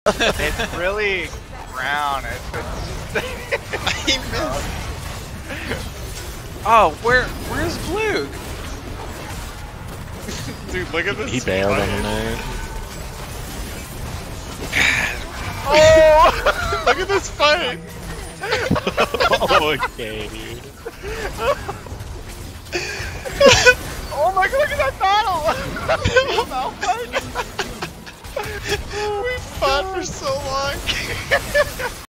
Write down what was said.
It's really brown. He missed. Oh, where's Blue? Dude, look at this. He bailed on the nade. Oh! Look at this fight! Okay, dude. Oh my god, look at that battle! We fought for so long.